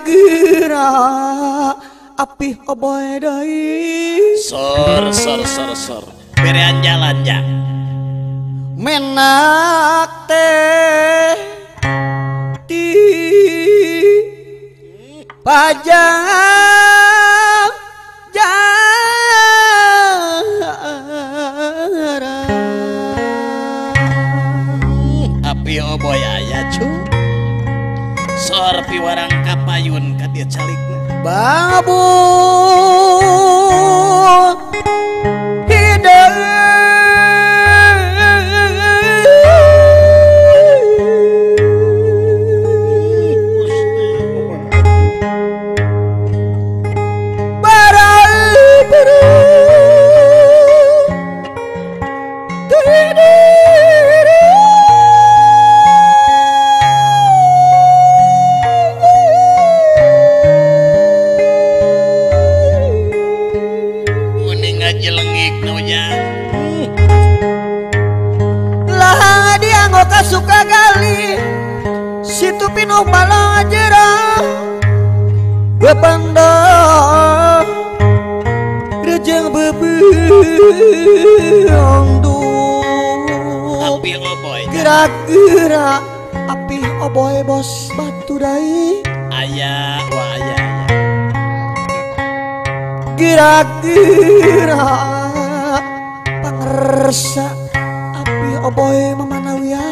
gerak api oboy deui sor berean jalan ya menak teh di pajang api oboy aya cu sor piwarang kapayun ka dia calikna babu hidup suka gali situ pinuh bala jerah bepanda rejeng bebeong du api oboy gerak-gerak api oboy bos batu dai aya wah aya gerak-gerak pangersa api oboy mamanawian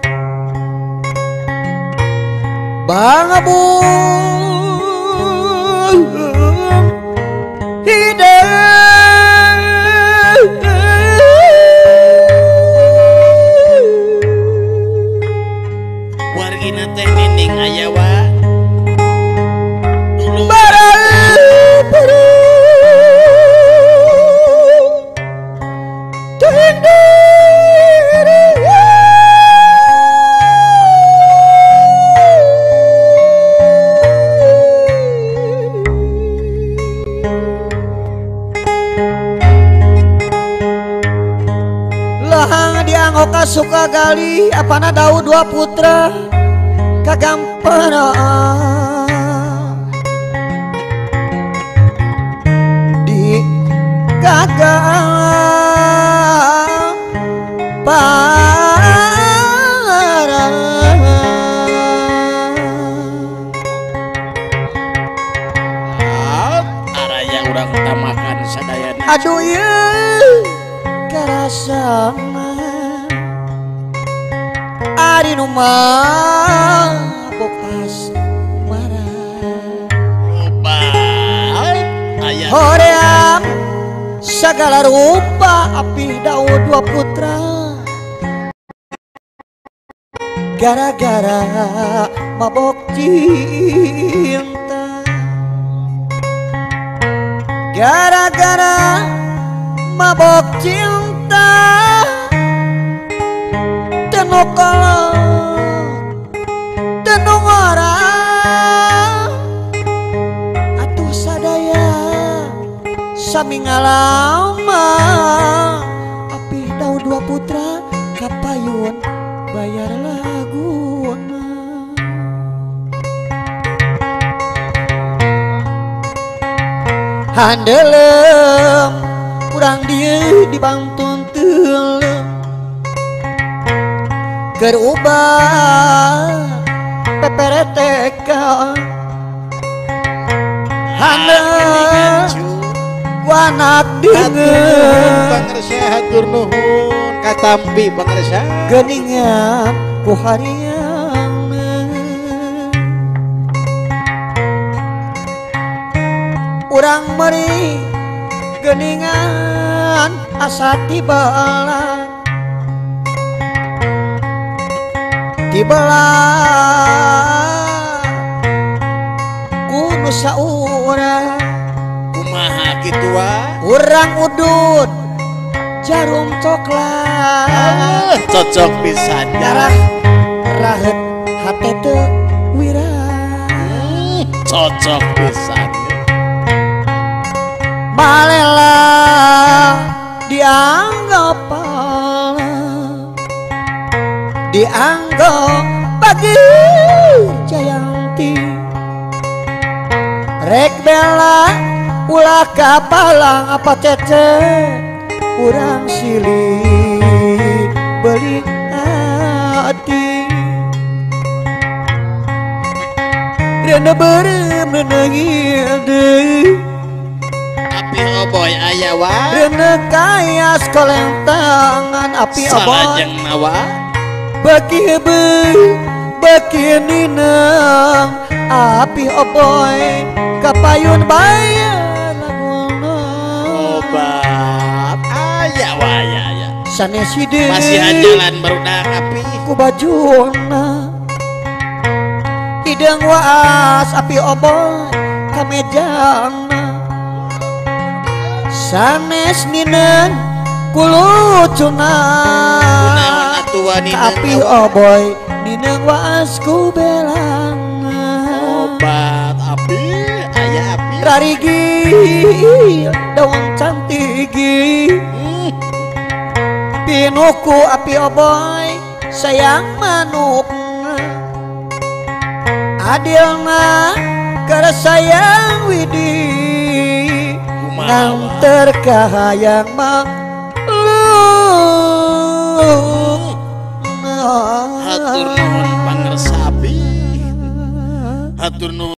bangabung hidup wargina teh nining aya wa dulu Oka suka gali apana Daud dua putra kagampana di kagampana araya urang tamakan sadayana aduh ya karasa Ari numah bokas marah aya hoream segala rupa api Daud dua putra gara-gara mabok cinta gara-gara mabok cinta tenokala tenung orang atuh sadaya sami ngalama api Daud dua putra kapayun bayar laguna handelem urang dieu dibantun teuleuh keur ubah pepereteka handel wanak deungeun pangarsa hatur nuhun katampi pangarsa geuningan ku harian urang meuri geuningan asa tibalah kuno saurang kumaha kitu wa urang udud jarum coklat cocok pisan darah rahet hate teu wira cocok pisan balela dianggap dianggap bagi Jayanti bela ulah kapalang apa cece urang silih beli hati rena bere menengil deui api oboy aya wa rena kaya sekoleng tangan api oboy salajeng nawa beki ninang api oboy kapayun bayar laguna obat aya wa aya sanes hideung masih jalan barudak api ku bajuna hideung waas api oboy kamejana sanes ninang kulucuna kunaon atuh api oboy ninang waas ku belana obat api aya api rarigi daun cantigi pinuku api oboy sayang manukna adilna keur sayang widi nganter kahayang mah hatur nuhun pangersabi hatur nuhun